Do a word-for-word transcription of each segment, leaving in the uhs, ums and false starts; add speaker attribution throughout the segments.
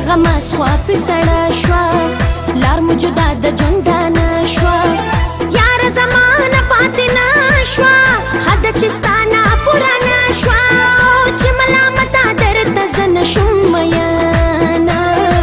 Speaker 1: دغه مسخوا په سړه شوه لار مو جدا د ژوندانه شوه یاره زمانه پاتې نه شوه حد چې ستا نه پوره نه شوه چې ملامته درته زه نه شم میانه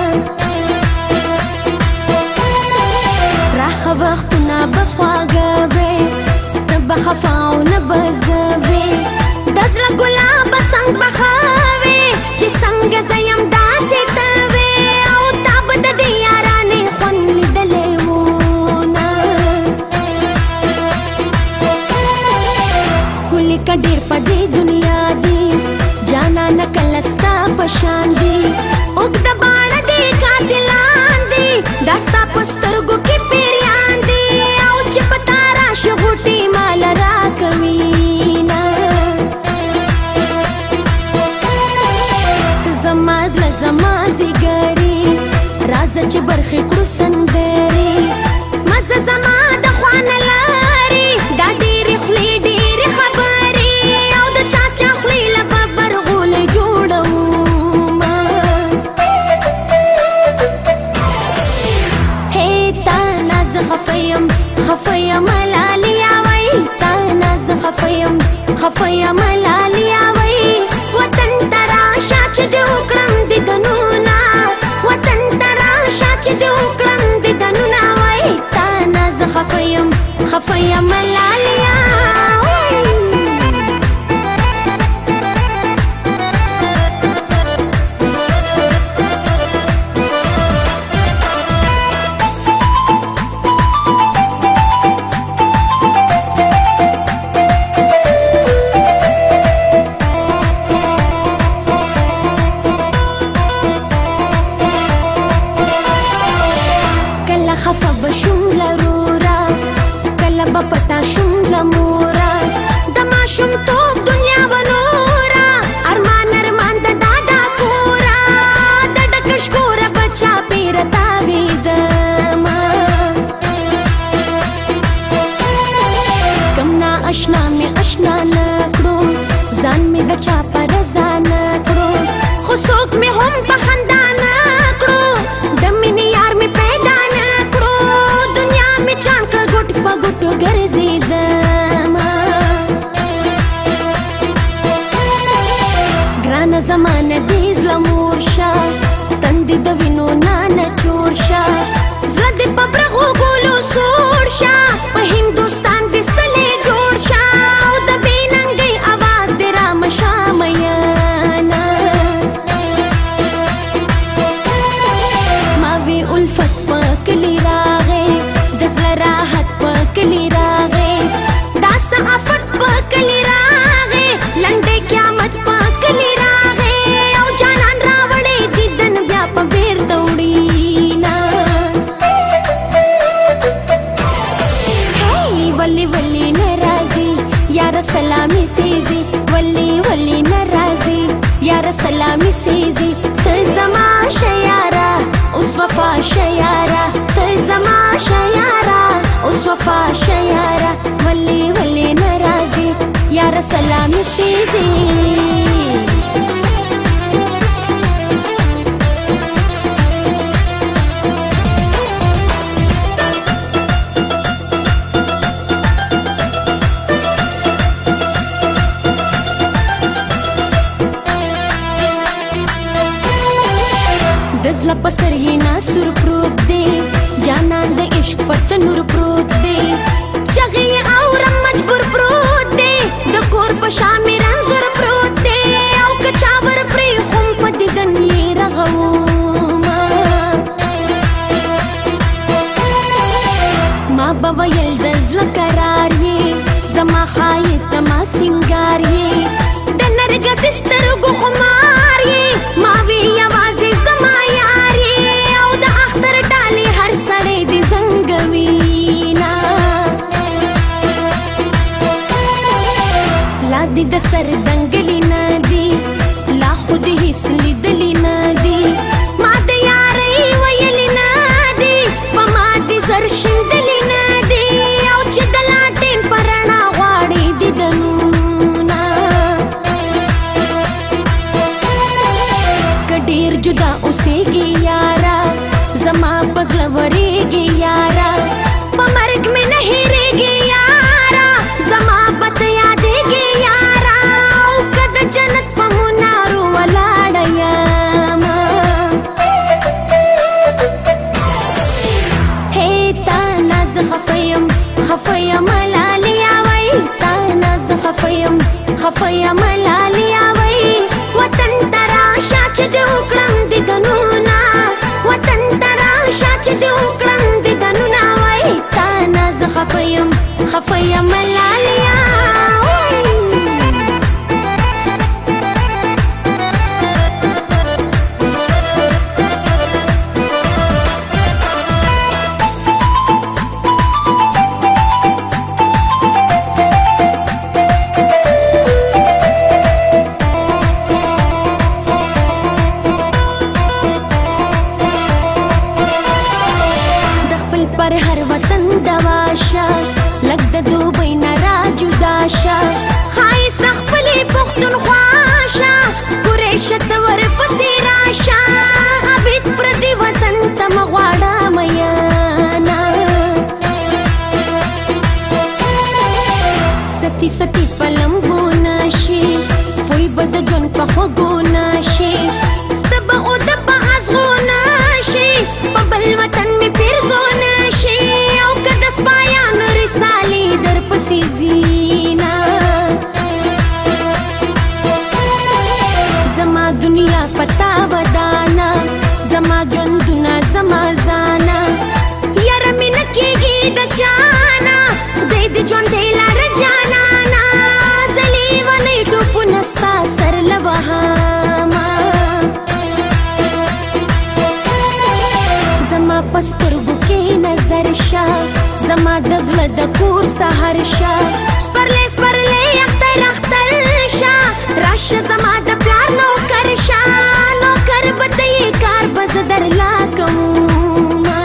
Speaker 1: راښه وختونه به خواږه وې نه به خفا او نه به زه وې د زړه ګلابه څنګ پخه وې چې څنګه زه یم داسې ته وې او تا به د دې یارانې خوند لیدلی وو نه ښکلي که ډېر په دې دنیا دي جانانه کله ستا په شان دي اوږده باڼه دې قاتلان دي دا ستا په سترګو کې پیریان دي او چې په تا راشي غوټې ماله راکوي نه ته زما زړه زما زیږري راځه چې برخې کړو سندرې مزه زما د خوا نه لري دا ډېرې خولې ډېرې خبرې او د چا چا خولې له ببر غولې جوړومه هی تا نه زه خفه یم خفه یم لالیا وی تا نه زه خفه یم خفه یم لالیا وی وطن ته راشه چې دې وکړم دیدنونه وطن ته راشه چې دې وکړم دیدنونه وی تا نه زه خفه یم خفه یم لالیا خفه بشم لرورا کله به پټه شم له مورا د ماشومتوب دنیا به نورا ارمان ارمان د دادا کورا د ډکه شکوره به چاپېره تاوېدمه کم نا اشنا مې اشنا نه کړو ځان مې د چا په رضا نه کړو خو څوک مې هم په خندا نه کړو د مینې یار مې پیدا نه چان کړه ګوټ په ګوټو ګرځېدمه ګرانه زمانه دې زړه مور شه تندې د وینو نه نچور شه زړه دې په برغو ګلو سوړ شه په هندوستان دې سلې جوړ شه او د بې ننګۍ اواز دې رامشه میانه ما وی الفت په کلي راغې د زړه راحت په کلي راغې دا څه افت په کلي راغې لنډې قیامت په کلي راغې او جانان راوړې دیدن بیا په بیرته وړينه هی ولې ولې نه راځي یاره سلامي سیزي ولې ولې نه راځي یاره سلامي سیزي ته زما شه یاره اوس وفا شه یاره ته زما شه یاره اوس وفا شه یاره ولې ولې نه راځي یاره سلامي سیزي د زړه په سر یې ناسور پروت دی جانان د عشق په تنور پروت دی چغې یې اورم مجبور پروت دی د کور په شا مې رنځور پروت دی او که چا ور پرېښوم په دیدن یې رغومه ما به ویل د زړه قرار یې زما ښایست زما سینګار یې د نرګسې سترګو خمار یې ما وی یوازې زما یار یې او د اختر ډالۍ هر سړی دې زنګوینه لا دې د سر دنګلې نه دي لا خو دې هېڅ لیدلې نه دي ما د یارۍ ویلې نه دي په ما دې زر شیندلې نه دي او چې د لاټین په رڼا غواړي دیدنونه سترګې یارا زما په زړه ورېږي یارا په مرګ مې نه هېرېږي یارا زما په ته یادېږي یارا او که د جنت په منارو ولاړه یمه هی تا نه زه خفه یم خفه یمه لالیا وی تا نه زه خفه یم خفه یمه لالیا وی وطن ته راشه چې دې وکړم دیدنونه وطن ته راشه چې دې وکړم دیدنونه وی تا نه زه خفه یم خفه یمه لالیا پر هر وطن دواشه لږ د دوبۍ نه را جدا شه ښایست خپلې پښتونخوا شه قریشه ته ورپسې راشه عبید پردي وطن ته مه غواړه میانه ستی ستی په لمبو نه شي پوی به د ژوند په خوږو نه شي ته به او د په ازغو نه شي په بل وطن مې پیرزو نه شي او که د سپایانو رسالې درپسې ځینه زما دنیا پتا ودانه زما ژوندونه زما ځانه یاره مې نه کېږي د چانه خدای دې ژوندی لاره جانانه زه لیونی ټوپونه ستا سر له وهمه زما په سترګو کې نظر شه زما د زړه د کور سهار شه سپرلی سپرلی اختر اختر شه راشه زما د پلار نوکر شه نوکر به ته یې کار به زه درلا کومه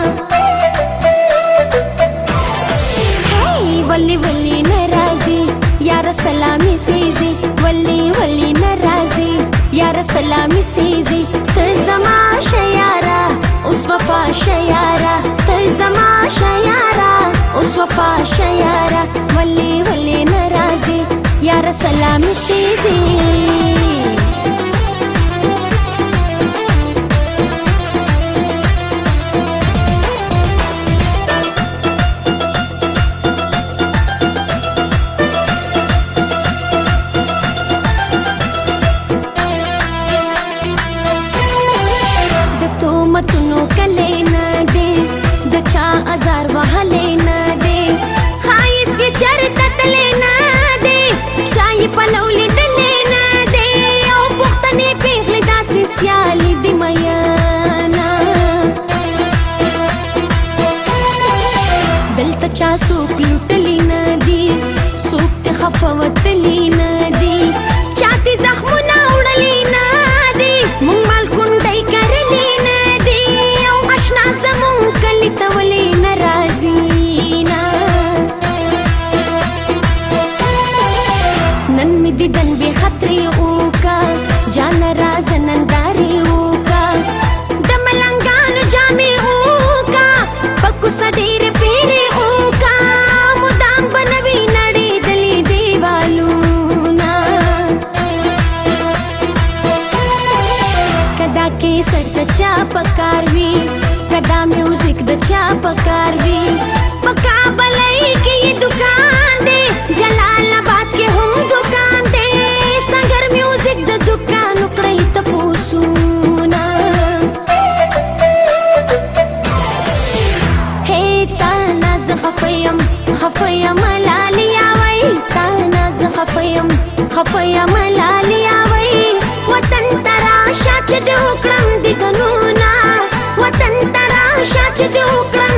Speaker 1: هی ولې ولې نه راځي یاره سلامي سیزي ولې ولې نه راځي یاره سلامي سیزي ته زما شه یاره اوس وفا شه یاره ته زما شه یاره اوس وفا شه یاره ولې ولې نه راځي یاره سلامي سیزي متونو کلی نه دی د چا ازار وهلی نه دی ښایست یې چېرته تللی نه دی چا یې پلو لیدلی نه دی او پوښتنې پېغلې داسې سیالې دي میانه دلته چا څوک لوټلی نه دي څوک ترې خفه وتلی نه دي چا ترې زخمونه وړلی نه دي موږ مالکونډۍ کرلي زمون کلی ته ولې نه راځي نه نن مې دیدن بې خطرې وکړه جانه رازه نندارې وکړه د ملنګانو جامې وکړه په کوڅه ډېرې پیرې وکړه مدام به نه وي نړېدلي دیوالونه که دا کیسټ د چا په کار وي دا میوزک د چا پکار وي په کابلۍ کې یې دکان دی جلال آباد کې هم دکان دی سنګر میوزک د دکان وکړئ تپوسونه هی تا نه زه خفه یم خفه یم لالیا وی تا نه زه خفه یم خفه یم لالیا وی وطن ته راشه چې دې وکړم دیدنونه وطن ته راشه چې دې وکړم